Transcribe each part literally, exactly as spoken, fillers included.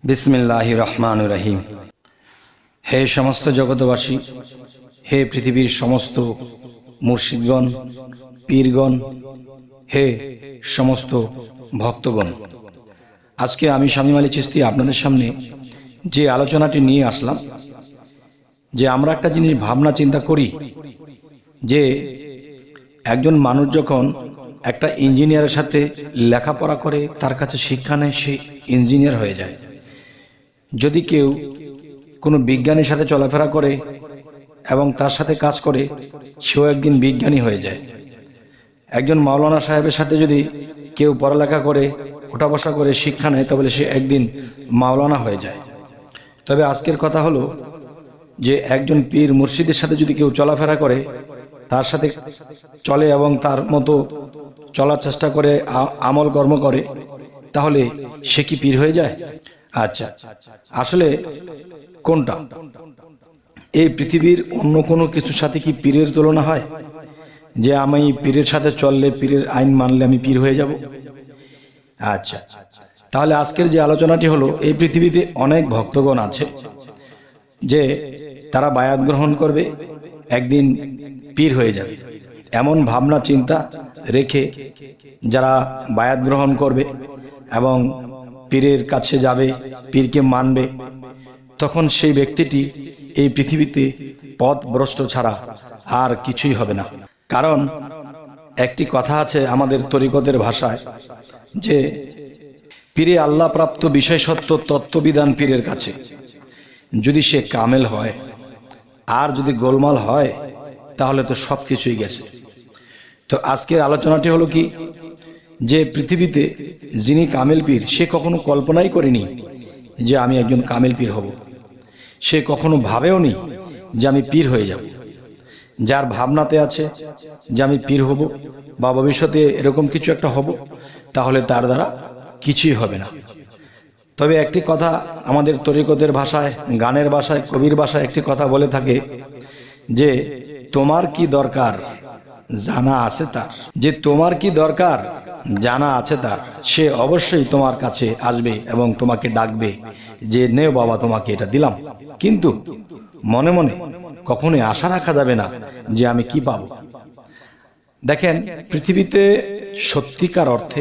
बिस्मिल्लाहिर रहमानिर रहीम। हे समस्त जगतवासी, हे पृथिवीर समस्त मुर्शिदगण, पीरगण, हे समस्त भक्तगण, आज के आमी शामीम आली चिश्ती आपनादेर सामने जे आलोचनाटी निये आसलाम जे आमरा एकटा जिनिस भावना चिंता करी जे एकजन मानुष जखन একটা ইঞ্জিনিয়ারের সাথে লেখাপড়া করে তার কাছে শিক্ষা নেয় সে ইঞ্জিনিয়ার হয়ে যায়। যদি কেউ কোনো বিজ্ঞানীর সাথে চলাফেরা করে এবং তার সাথে কাজ করে সেও একদিন বিজ্ঞানী হয়ে যায়। একজন মাওলানা সাহেবের সাথে যদি কেউ পড়ালেখা করে ওঠা বসা করে শিক্ষা নেয় তবে সে একদিন মাওলানা হয়ে যায়। তবে আজকের কথা হলো যে একজন পীর মুর্শিদের সাথে যদি কেউ চলাফেরা করে তার সাথে চলে এবং তার মতো চলার চেষ্টা করে আমল কর্ম করে তাহলে সে কি পীর হয়ে যায়? আচ্ছা, আসলে কোনটা? এই পৃথিবীর অন্য কোনো কিছুর সাথে কি পীরের তুলনা হয় যে আমি পীরের সাথে চললে পীরের আইন মানলে আমি পীর হয়ে যাব? আচ্ছা, তাহলে আজকের যে আলোচনাটি হলো এই পৃথিবীতে অনেক ভক্তগণ আছে যে তারা বায়াত গ্রহণ করবে একদিন পীর হয়ে যাবে, এমন ভাবনা চিন্তা রেখে যারা বায়াত গ্রহণ করবে এবং পীরের কাছে যাবে, পীরকে মানবে, তখন সেই ব্যক্তিটি এই পৃথিবীতে পথভ্রষ্ট ছাড়া আর কিছুই হবে না। কারণ একটি কথা আছে আমাদের তরিকতের ভাষায় যে পীরে আল্লাহ প্রাপ্ত বিষয় সত্য তত্ত্ববিধান পীরের কাছে, যদি সে কামেল হয় আর যদি গোলমাল হয় তাহলে তো সব কিছুই গেছে। তো আজকের আলোচনাটি হলো কি যে পৃথিবীতে যিনি কামেল পীর সে কখনো কল্পনাই করেনি যে আমি একজন কামেল পীর হব, সে কখনো ভাবেও নি যে আমি পীর হয়ে যাব। যার ভাবনাতে আছে যে আমি পীর হব বা ভবিষ্যতে এরকম কিছু একটা হব, তাহলে তার দ্বারা কিছুই হবে না। তবে একটি কথা আমাদের তরিকতের ভাষায়, গানের ভাষায়, কবির ভাষায় একটি কথা বলে থাকে যে তোমার কি দরকার জানা আছে তার, যে তোমার কি দরকার জানা আছে তার, সে অবশ্যই তোমার কাছে আসবে এবং তোমাকে ডাকবে যে নে বাবা তোমাকে এটা দিলাম। কিন্তু মনে মনে কখনোই আশা রাখা যাবে না যে আমি কি পাবো। দেখেন, পৃথিবীতে সত্যিকার অর্থে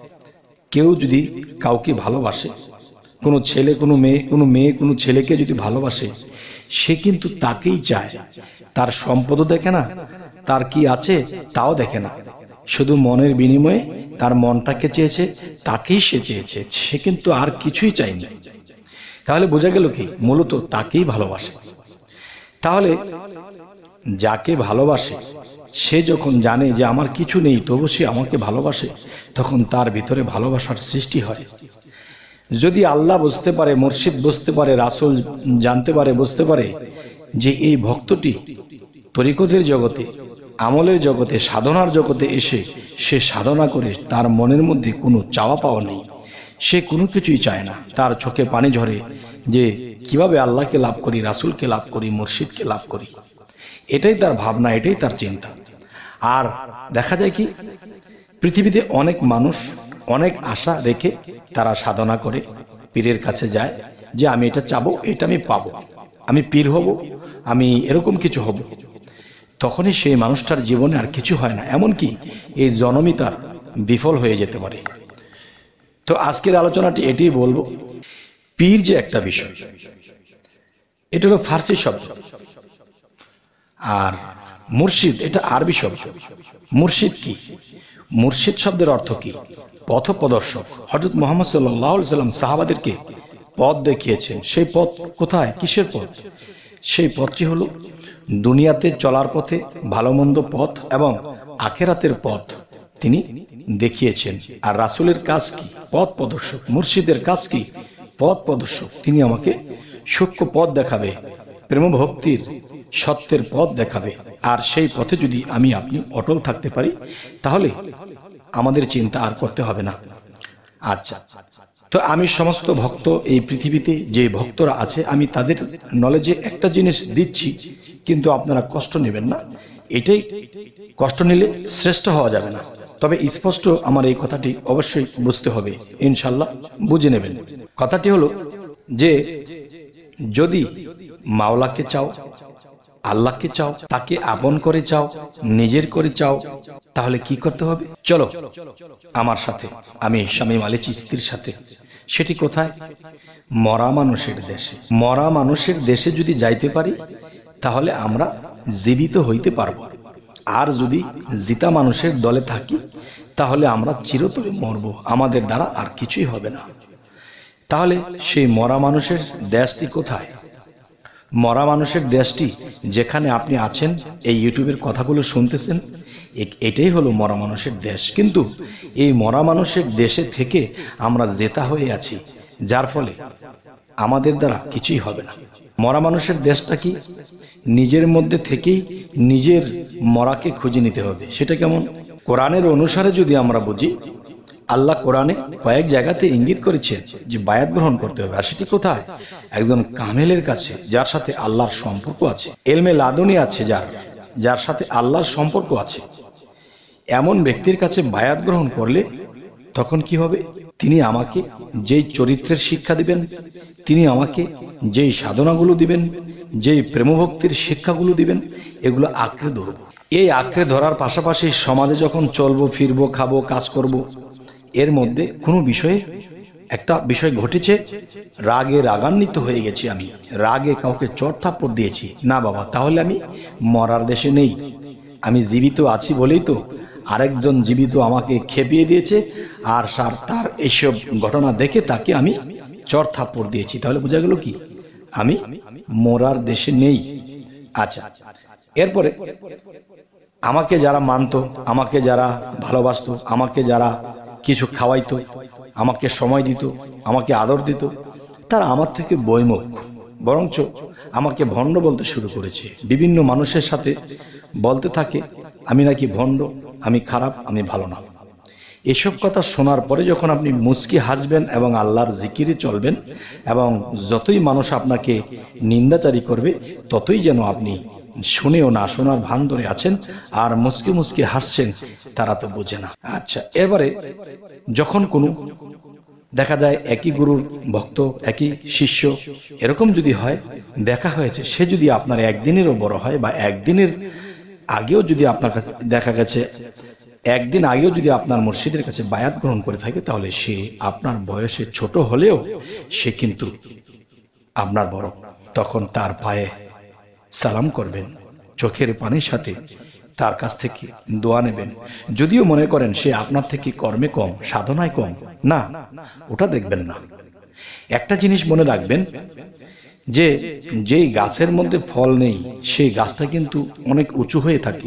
কেউ যদি কাউকে ভালোবাসে, কোনো ছেলে কোনো মেয়ে, কোনো মেয়ে কোনো ছেলেকে যদি ভালোবাসে, সে কিন্তু তাকেই চায়। তার সম্পদও দেখে না, তার কি আছে তাও দেখে না, শুধু মনের বিনিময়ে তার মনটাকে চেয়েছে, তাকেই সে চেয়েছে, সে কিন্তু আর কিছুই চায়নি। তাহলে বোঝা গেল কি মূলত তাকেই ভালোবাসে। তাহলে যাকে ভালোবাসে সে যখন জানে যে আমার কিছু নেই তবু সে আমাকে ভালোবাসে, তখন তার ভিতরে ভালোবাসার সৃষ্টি হয়। যদি আল্লাহ বুঝতে পারে, মুর্শিদ বুঝতে পারে, রাসূল জানতে পারে, বুঝতে পারে যে এই ভক্তটি তরিকতের জগতে, আমলের জগতে, সাধনার জগতে এসে সে সাধনা করে তার মনের মধ্যে কোনো চাওয়া পাওয়া নেই, সে কোনো কিছুই চায় না, তার চোখে পানি ঝরে যে কিভাবে আল্লাহকে লাভ করি, রাসূলকে লাভ করি, মুর্শিদকে লাভ করি, এটাই তার ভাবনা, এটাই তার চিন্তা। আর দেখা যায় কি পৃথিবীতে অনেক মানুষ অনেক আশা রেখে তারা সাধনা করে পীরের কাছে যায় যে আমি এটা চাবো, এটা আমি পাবো, আমি পীর হব, আমি এরকম কিছু হব। তখনই সেই মানুষটার জীবনে আর কিছু হয় না, এমনকি এই জন্মই তার বিফল হয়ে যেতে পারে। তো আজকের আলোচনাটি এটি বলবো, পীর যে একটা বিষয়, এটা হলো ফার্সি শব্দ, আর মুর্শিদ এটা আরবি শব্দ। মুর্শিদ কি? মুর্শিদ শব্দের অর্থ কি? পথপ্রদর্শক। হযরত মুহাম্মদ সাল্লাল্লাহু আলাইহি সাল্লাম সাহাবাদেরকে পথ দেখিয়েছেন। সেই পথ কোথায়? কিসের পথ? সেই পথটি হলো দুনিয়াতে চলার পথে, ভালো মন্দ পথ এবং আখিরাতের পথ তিনি দেখিয়েছেন। আর রাসূলের কাজ কি? পথ প্রদর্শক। মুর্শিদের কাজ কি? পথ প্রদর্শক। তিনি আমাকে সূক্ষ্ম পথ দেখাবে, প্রেম ভক্তির সত্যের পথ দেখাবে। আর সেই পথে যদি আমি আপনি অটল থাকতে পারি তাহলে আমাদের চিন্তা আর করতে হবে না। আচ্ছা, তো আমি সমস্ত ভক্ত এই পৃথিবীতে যে ভক্তরা আছে আমি তাদের নলেজে একটা জিনিস দিচ্ছি, কিন্তু আপনারা কষ্ট নেবেন না। এটাই, কষ্ট নিলে শ্রেষ্ঠ হওয়া যাবে না। তবে স্পষ্ট আমার এই কথাটি অবশ্যই বুঝতে হবে, ইনশাআল্লাহ বুঝে নেবেন। কথাটি হলো যে যদি মাওলাকে চাও, আল্লাহকে চাও, তাকে আপন করে চাও, নিজের করে চাও, তাহলে কি করতে হবে? চলো আমার সাথে, আমি শামীম আলী চিশতির সাথে। সেটি কোথায়? মরা মানুষের দেশে। মরা মানুষের দেশে যদি যাইতে পারি তাহলে আমরা জীবিত হইতে পারবো। আর যদি জিতা মানুষের দলে থাকি তাহলে আমরা চিরতরে মরব, আমাদের দ্বারা আর কিছুই হবে না। তাহলে সেই মরা মানুষের দেশটি কোথায়? মরা মানুষের দেশটি যেখানে আপনি আছেন, এই ইউটিউবের কথাগুলো শুনতেছেন, এটাই হলো মরা মানুষের দেশ। কিন্তু এই মরা মানুষের দেশে থেকে আমরা জেতা হয়ে আছি, যার ফলে আমাদের দ্বারা কিছুই হবে না। মরা মানুষের দেশটা কি? নিজের মধ্যে থেকেই নিজের মরাকে খুঁজে নিতে হবে। সেটা কেমন? কোরআনের অনুসারে যদি আমরা বুঝি, আল্লাহ কোরআনে কয়েক জায়গাতে ইঙ্গিত করেছেন যে বায়াত গ্রহণ করতে হবে। আর সেটি কোথায়? একজন কামেলের কাছে, যার সাথে আল্লাহর সম্পর্ক আছে, এলমে লাদুনি আছে, যার যার সাথে আল্লাহর সম্পর্ক আছে, এমন ব্যক্তির কাছে বায়াত গ্রহণ করলে তখন কি হবে? তিনি আমাকে যেই চরিত্রের শিক্ষা দিবেন, তিনি আমাকে যেই সাধনাগুলো দিবেন, যেই প্রেমভক্তির শিক্ষাগুলো দিবেন, এগুলো আঁকড়ে ধরব। এই আঁকড়ে ধরার পাশাপাশি সমাজে যখন চলবো, ফিরবো, খাবো, কাজ করব, এর মধ্যে কোনো বিষয়ে একটা বিষয় ঘটেছে, রাগে রাগান্বিত হয়ে গেছি, আমি রাগে কাউকে চড় থাপ্পড় দিয়েছি, না বাবা, তাহলে আমি মরার দেশে নেই। আমি জীবিত আছি বলেই তো আরেকজন জীবিত আমাকে খেপিয়ে দিয়েছে, আর সার তার এইসব ঘটনা দেখে তাকে আমি চড় থাপ্পড় দিয়েছি। তাহলে বোঝা গেল কি? আমি মরার দেশে নেই। আচ্ছা, এরপরে আমাকে যারা মানতো, আমাকে যারা ভালোবাসতো, আমাকে যারা কিছু খাওয়াইতো, আমাকে সময় দিত, আমাকে আদর দিত, তারা আমার থেকে বৈমুখ, বরঞ্চ আমাকে ভণ্ড বলতে শুরু করেছে। বিভিন্ন মানুষের সাথে বলতে থাকে আমি নাকি ভণ্ড, আমি খারাপ, আমি ভালো না। এসব কথা শোনার পরে যখন আপনি মুচকি হাসবেন এবং আল্লাহর জিকিরে চলবেন, এবং যতই মানুষ আপনাকে নিন্দাচারী করবে ততই যেন আপনি শুনেও না শোনার ভান ধরে আছেন আর মুচকি মুচকি হাসছেন, তারা তো বোঝে না। আচ্ছা, এবারে যখন কোনো দেখা যায় একই গুরুর ভক্ত, একই শিষ্য, এরকম যদি হয়, দেখা হয়েছে, সে যদি আপনার একদিনেরও বড় হয়, বা একদিনের আগেও যদি আপনার কাছে দেখা গেছে, একদিন আগেও যদি আপনার মুর্শিদের কাছে বায়াত গ্রহণ করে থাকে, তাহলে সে আপনার বয়সে ছোট হলেও সে কিন্তু আপনার বড়। তখন তার পায়ে সালাম করবেন, চোখের পানির সাথে তার কাছ থেকে দোয়া নেবেন। যদিও মনে করেন সে আপনার থেকে কর্মে কম, সাধনায় কম, না, ওটা দেখবেন না। একটা জিনিস মনে রাখবেন, যে যেই গাছের মধ্যে ফল নেই সেই গাছটা কিন্তু অনেক উঁচু হয়ে থাকে,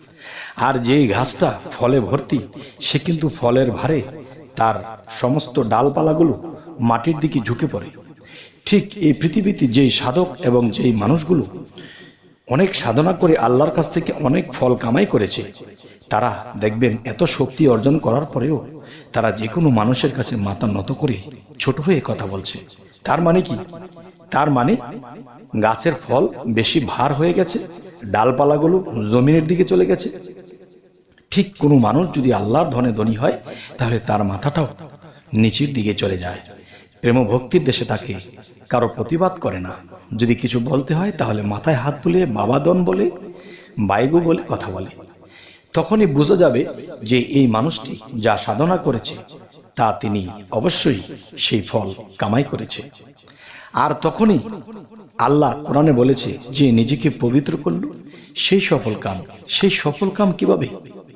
আর যেই গাছটা ফলে ভর্তি সে কিন্তু ফলের ভারে তার সমস্ত ডালপালাগুলো মাটির দিকে ঝুঁকে পড়ে। ঠিক এই পৃথিবীতে যেই সাধক এবং যেই মানুষগুলো অনেক সাধনা করে আল্লাহর কাছ থেকে অনেক ফল কামাই করেছে, তারা দেখবেন এত শক্তি অর্জন করার পরেও তারা যে কোনো মানুষের কাছে মাথা নত করে ছোট হয়ে কথা বলছে। তার মানে কি? তার মানে গাছের ফল বেশি ভার হয়ে গেছে, ডালপালাগুলো জমিনের দিকে চলে গেছে। ঠিক কোনো মানুষ যদি আল্লাহর ধনে ধনী হয় তাহলে তার মাথাটাও নিচের দিকে চলে যায়। প্রেম ভক্তির দেশে তাকে কারো প্রতিবাদ করে না। যদি কিছু বলতে হয় তাহলে মাথায় হাত বুলিয়ে বাবাদন বলে, বাইগু বলে কথা বলে। তখনই বোঝা যাবে যে এই মানুষটি যা সাধনা করেছে তা তিনি অবশ্যই সেই ফল কামাই করেছে। আর তখনই আল্লাহ কোরআনে বলেছে যে নিজেকে পবিত্র করল সেই সফল কাম। সেই সফল কাম কিভাবে?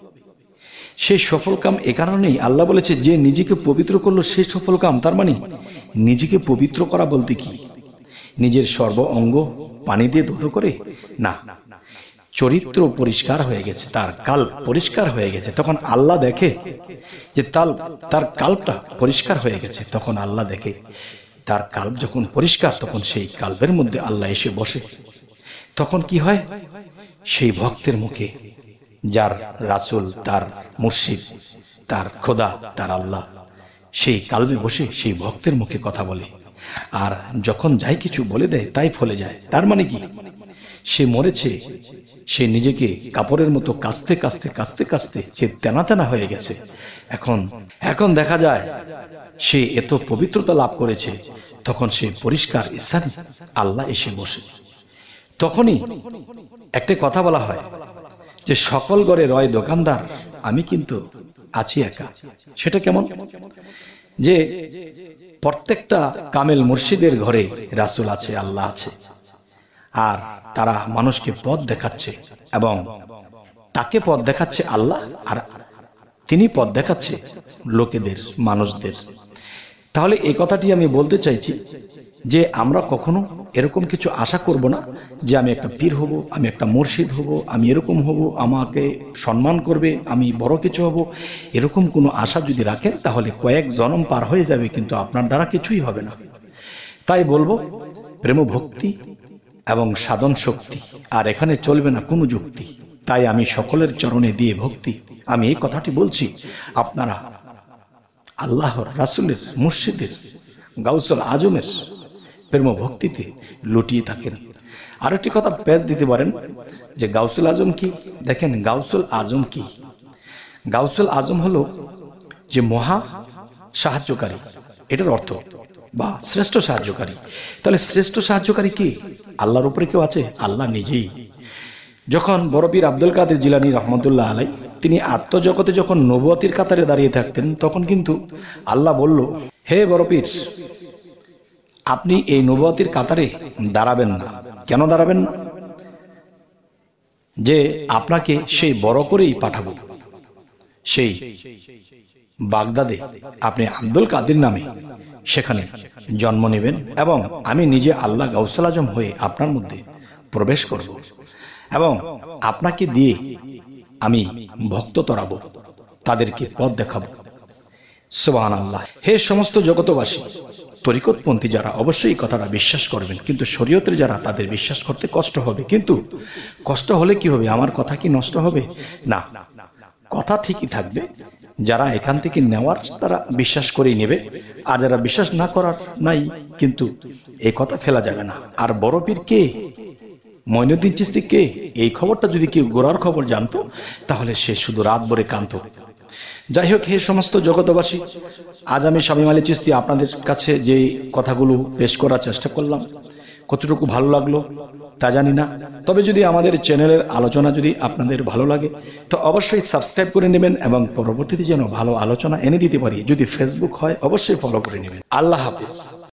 সেই সফল কাম এ কারণেই আল্লাহ বলেছে যে নিজেকে পবিত্র করলো সেই সফল কাম। তার মানে নিজেকে পবিত্র করা বলতে কি নিজের সর্ব অঙ্গ পানি দিয়ে ধুতো করে? না, চরিত্র পরিষ্কার হয়ে গেছে, তার কাল্প পরিষ্কার হয়ে গেছে। তখন আল্লাহ দেখে যে তার তার কাল্পটা পরিষ্কার হয়ে গেছে। তখন আল্লাহ দেখে তার কাল্প যখন পরিষ্কার, তখন সেই কাল্পের মধ্যে আল্লাহ এসে বসে। তখন কি হয়? সেই ভক্তের মুখে যার রাসূল, তার মুর্শিদ, তার খোদা, তার আল্লাহ সেই কাল্পে বসে সেই ভক্তের মুখে কথা বলে। আর যখন যাই কিছু বলে দেয় তাই ফলে যায়। তার মানে কি? সে মরেছে, সে নিজেকে কাপড়ের মতো কাস্তে কাস্তে কাস্তে কাস্তে সে তেনা তেনা হয়ে গেছে। এখন এখন দেখা যায় সে এত পবিত্রতা লাভ করেছে, তখন সেই পরিষ্কার স্থানে আল্লাহ এসে বসে। তখনই একটা কথা বলা হয় যে সকল ঘরে রয় দোকানদার, আমি কিন্তু আছি একা। সেটা কেমন? যে প্রত্যেকটা কামেল মুর্শিদের ঘরে রাসূল আছে, আল্লাহ আছে, আর তারা মানুষকে পথ দেখাচ্ছে এবং তাকে পথ দেখাচ্ছে আল্লাহ, আর তিনি পথ দেখাচ্ছে লোকেদের, মানুষদের। তাহলে এই কথাটি আমি বলতে চাইছি যে আমরা কখনো এরকম কিছু আশা করব না যে আমি একটা পীর হব, আমি একটা মুর্শিদ হব, আমি এরকম হব, আমাকে সম্মান করবে, আমি বড় কিছু হব। এরকম কোনো আশা যদি রাখেন তাহলে কয়েক জন্ম পার হয়ে যাবে, কিন্তু আপনার দ্বারা কিছুই হবে না। তাই বলবো প্রেম ভক্তি এবং সাধন শক্তি, আর এখানে চলবে না কোনো যুক্তি। তাই আমি সকলের চরণে দিয়ে ভক্তি, আমি এই কথাটি বলছি, আপনারা আল্লাহর, রাসূলের, মুর্শিদের, গাউসুল আজমের প্রেম ভক্তিতে লুটিয়ে থাকেন। আর একটি কথা পেশ দিতে পারেন যে গাউসুল আজম কি? দেখেন, গাউসুল আজম কি? গাউসুল আজম হলো যে মহা সাহায্যকারী, এটার অর্থ, বা শ্রেষ্ঠ সাহায্যকারী। তাহলে শ্রেষ্ঠ সাহায্যকারী কি? আল্লাহর উপরে কেউ আছে? আল্লাহ নিজেই। যখন বড় পীর আব্দুল কাদের জিলানী রহমতুল্লাহ আলাই তিনি আত্মজগতে যখন নবুয়তির কাতারে দাঁড়িয়ে থাকতেন, তখন কিন্তু আল্লাহ বলল, হে বড় পীর, আপনি এই নবুয়তির কাতারে দাঁড়াবেন না। কেন দাঁড়াবেন না? যে আপনাকে সেই বড় করেই পাঠাবো, সেই বাগদাদে আপনি আব্দুল কাদের নামে সেখানে জন্ম নেবেন এবং আমি নিজে আল্লাহ গাউসুল আজম হয়ে আপনার মধ্যে প্রবেশ করব এবং আপনাকে দিয়ে আমি ভক্ত তরাবো, তাদেরকে পথ দেখাবো। সুবহানাল্লাহ। হে সমস্ত জগতবাসী, তরিকতপন্থী যারা অবশ্যই এই কথাটা বিশ্বাস করবেন, কিন্তু শরীয়তের যারা, তাদের বিশ্বাস করতে কষ্ট হবে। কিন্তু কষ্ট হলে কি হবে? আমার কথা কি নষ্ট হবে? না, কথা ঠিকই থাকবে। যারা এখান থেকে নেওয়ার তারা বিশ্বাস করেই নেবে, আর যারা বিশ্বাস না করার নাই, কিন্তু এই কথা ফেলা যাবে না। আর বড় পীর কে, মঈনুদ্দিন চিশতি কে, এই খবরটা যদি কেউ গোড়ার খবর জানতো তাহলে সে শুধু রাত ভরে কাঁদতো। যাই হোক, হে সমস্ত জগতবাসী, আজ আমি শামীম আলী চিশতি আপনাদের কাছে যে কথাগুলো পেশ করার চেষ্টা করলাম, কতটুকু ভালো লাগলো তা জানি না। তবে যদি আমাদের চ্যানেলের আলোচনা যদি আপনাদের ভালো লাগে তো অবশ্যই সাবস্ক্রাইব করে নেবেন এবং পরবর্তীতে যেন ভালো আলোচনা এনে দিতে পারি। যদি ফেসবুক হয় অবশ্যই ফলো করে নেবেন। আল্লাহ হাফেজ।